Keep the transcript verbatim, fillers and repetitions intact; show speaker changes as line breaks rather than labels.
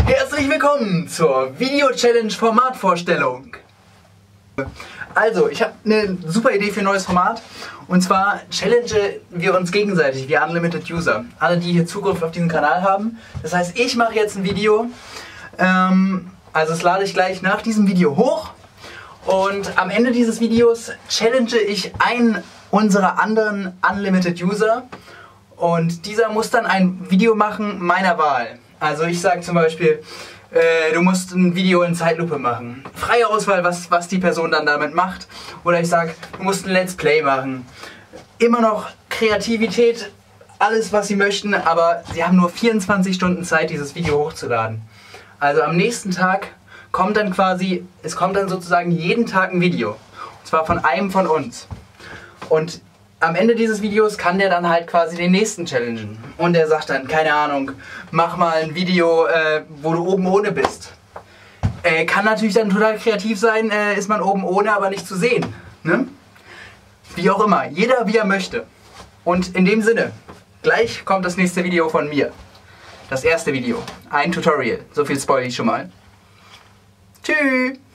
Herzlich willkommen zur Video-Challenge-Formatvorstellung. Also, ich habe eine super Idee für ein neues Format. Und zwar challenge wir uns gegenseitig, wir Unlimited User. Alle, die hier Zugriff auf diesen Kanal haben. Das heißt, ich mache jetzt ein Video. Ähm, also das lade ich gleich nach diesem Video hoch. Und am Ende dieses Videos challenge ich einen unserer anderen Unlimited User. Und dieser muss dann ein Video machen meiner Wahl. Also ich sage zum Beispiel, äh, du musst ein Video in Zeitlupe machen. Freie Auswahl, was, was die Person dann damit macht. Oder ich sage, du musst ein Let's Play machen. Immer noch Kreativität, alles was sie möchten, aber sie haben nur vierundzwanzig Stunden Zeit, dieses Video hochzuladen. Also am nächsten Tag kommt dann quasi, es kommt dann sozusagen jeden Tag ein Video. Und zwar von einem von uns. Und am Ende dieses Videos kann der dann halt quasi den nächsten challengen. Und der sagt dann, keine Ahnung, mach mal ein Video, äh, wo du oben ohne bist. Äh, kann natürlich dann total kreativ sein, äh, ist man oben ohne, aber nicht zu sehen. Ne? Wie auch immer, jeder wie er möchte. Und in dem Sinne, gleich kommt das nächste Video von mir. Das erste Video, ein Tutorial. So viel spoil ich schon mal. Tschüss!